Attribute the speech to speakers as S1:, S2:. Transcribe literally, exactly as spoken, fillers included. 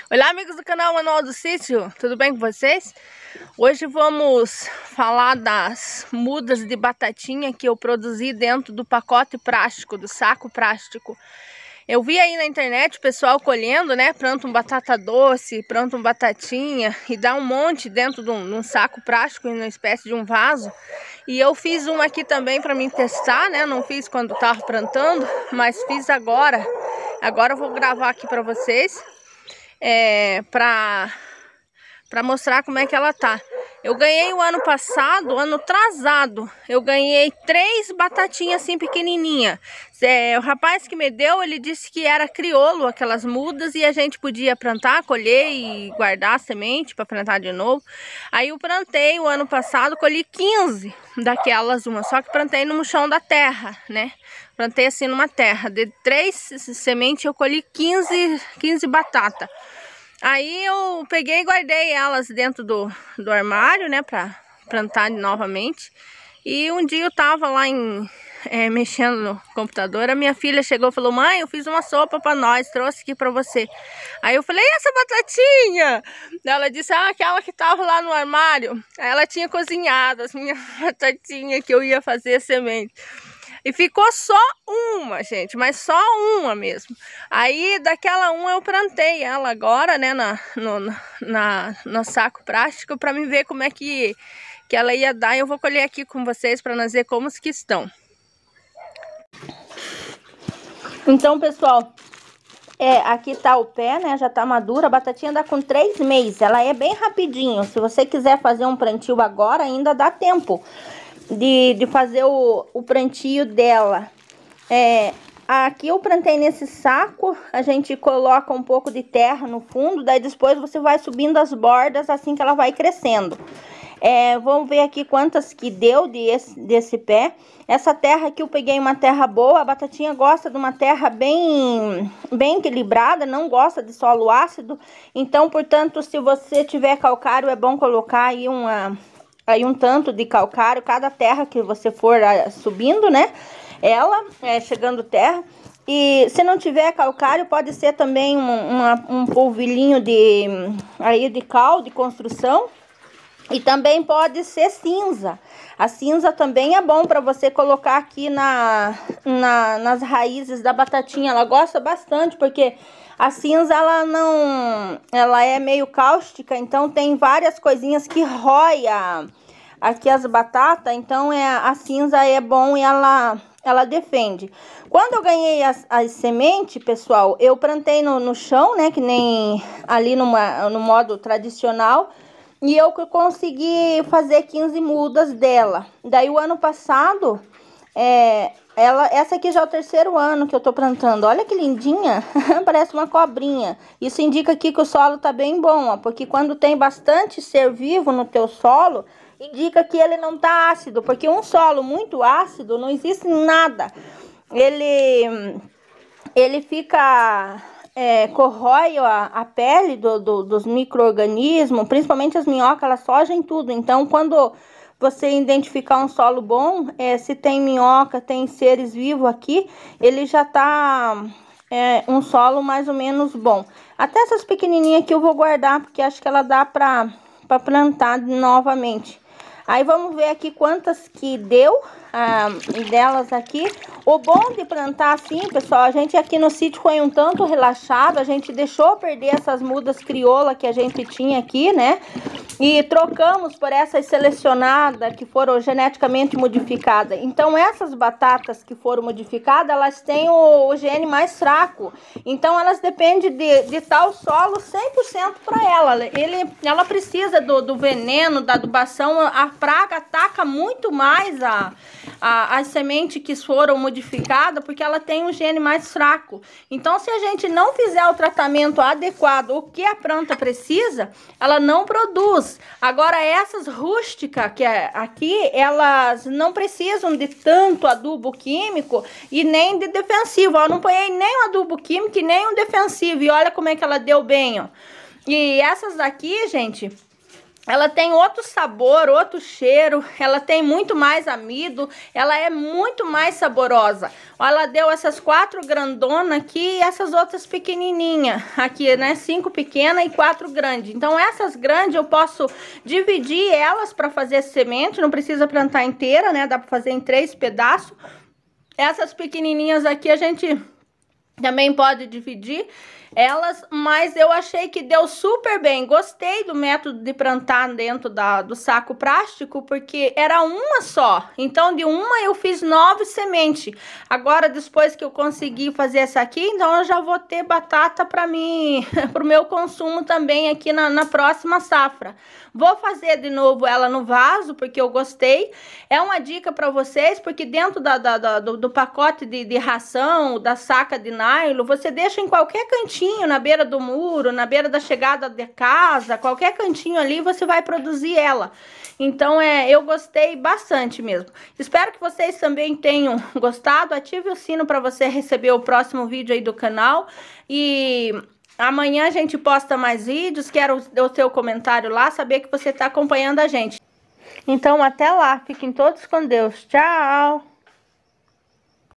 S1: Olá, amigos do canal Manual do Sítio, tudo bem com vocês? Hoje vamos falar das mudas de batatinha que eu produzi dentro do pacote plástico, do saco plástico. Eu vi aí na internet o pessoal colhendo, né? Planta um batata doce, planta um batatinha e dá um monte dentro de um, de um saco plástico, em uma espécie de um vaso. E eu fiz uma aqui também para mim testar, né? Não fiz quando estava plantando, mas fiz agora. Agora eu vou gravar aqui para vocês. É, pra, pra mostrar como é que ela tá. Eu ganhei o ano passado, ano atrasado, eu ganhei três batatinhas assim pequenininha. É, o rapaz que me deu, ele disse que era crioulo, aquelas mudas, e a gente podia plantar, colher e guardar a semente para plantar de novo. Aí eu plantei o ano passado, colhi quinze daquelas uma, só que plantei no chão da terra, né? Plantei assim numa terra, de três sementes eu colhi quinze, quinze batatas. Aí eu peguei e guardei elas dentro do, do armário, né, pra plantar novamente. E um dia eu tava lá em, é, mexendo no computador, a minha filha chegou e falou: mãe, eu fiz uma sopa pra nós, trouxe aqui pra você. Aí eu falei: e essa batatinha? Ela disse: ah, aquela que tava lá no armário. Aí ela tinha cozinhado as minhas batatinhas que eu ia fazer semente. E ficou só uma, gente, mas só uma mesmo. Aí daquela uma eu plantei ela agora, né, na, no, na, no saco plástico, para me ver como é que, que ela ia dar. Eu vou colher aqui com vocês para nós ver como que estão. Então, pessoal, é, aqui tá o pé, né, já tá madura. A batatinha dá com três meses, ela é bem rapidinho. Se você quiser fazer um plantio agora, ainda dá tempo De, de fazer o, o plantio dela. É, aqui eu plantei nesse saco, a gente coloca um pouco de terra no fundo, daí depois você vai subindo as bordas assim que ela vai crescendo. É, vamos ver aqui quantas que deu desse, desse pé. Essa terra aqui eu peguei uma terra boa, a batatinha gosta de uma terra bem, bem equilibrada, não gosta de solo ácido. Então, portanto, se você tiver calcário, é bom colocar aí uma... aí um tanto de calcário, cada terra que você for subindo, né, ela é chegando terra. E se não tiver calcário, pode ser também um, uma, um polvilhinho de, aí de cal, de construção. E também pode ser cinza. A cinza também é bom para você colocar aqui na, na, nas raízes da batatinha. Ela gosta bastante, porque a cinza, ela não... ela é meio cáustica, então tem várias coisinhas que rói a, aqui as batatas. Então é, a cinza é bom e ela, ela defende. Quando eu ganhei as, as sementes, pessoal, eu plantei no, no chão, né? Que nem ali numa, no modo tradicional. E eu consegui fazer quinze mudas dela. Daí o ano passado, é, ela, essa aqui já é o terceiro ano que eu tô plantando. Olha que lindinha, parece uma cobrinha. Isso indica aqui que o solo tá bem bom, ó, porque quando tem bastante ser vivo no teu solo, indica que ele não tá ácido. Porque um solo muito ácido, não existe nada. Ele, ele fica... É, corrói a, a pele do, do, dos micro-organismos, principalmente as minhocas, elas fogem tudo. Então, quando você identificar um solo bom, é, se tem minhoca, tem seres vivos aqui, ele já tá é, um solo mais ou menos bom. Até essas pequenininhas aqui eu vou guardar, porque acho que ela dá pra, pra plantar novamente. Aí vamos ver aqui quantas que deu ah, delas aqui. O bom de plantar assim, pessoal, a gente aqui no sítio foi um tanto relaxado. A gente deixou perder essas mudas crioula que a gente tinha aqui, né? E trocamos por essas selecionadas que foram geneticamente modificadas. Então essas batatas que foram modificadas, elas têm o, o gene mais fraco. Então elas dependem de, de tal solo cem por cento para ela. Ele, ela precisa do, do veneno, da adubação. A praga ataca muito mais a, a, as sementes que foram modificadas, porque ela tem um gene mais fraco. Então, se a gente não fizer o tratamento adequado, o que a planta precisa, ela não produz. Agora, essas rústicas que é aqui, elas não precisam de tanto adubo químico e nem de defensivo. Eu não ponhei nem um adubo químico e nem um defensivo. E olha como é que ela deu bem, ó. E essas daqui, gente... ela tem outro sabor, outro cheiro, ela tem muito mais amido, ela é muito mais saborosa. Ela deu essas quatro grandonas aqui e essas outras pequenininhas aqui, né? Cinco pequenas e quatro grandes. Então essas grandes eu posso dividir elas para fazer semente, não precisa plantar inteira, né? Dá para fazer em três pedaços. Essas pequenininhas aqui a gente também pode dividir elas, mas eu achei que deu super bem. Gostei do método de plantar dentro da, do saco plástico, porque era uma só. Então, de uma eu fiz nove sementes. Agora, depois que eu consegui fazer essa aqui, então eu já vou ter batata para mim, para o meu consumo também aqui na, na próxima safra. Vou fazer de novo ela no vaso, porque eu gostei. É uma dica para vocês, porque dentro da, da, da, do, do pacote de, de ração, da saca de nylon, você deixa em qualquer cantinho, na beira do muro, na beira da chegada de casa, qualquer cantinho ali você vai produzir ela. Então, é, eu gostei bastante mesmo. Espero que vocês também tenham gostado. Ative o sino para você receber o próximo vídeo aí do canal. E amanhã a gente posta mais vídeos. Quero o seu comentário lá, saber que você está acompanhando a gente. Então, até lá. Fiquem todos com Deus. Tchau!